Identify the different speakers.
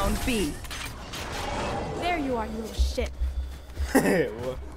Speaker 1: Round B.
Speaker 2: There you are, you little shit.
Speaker 3: What?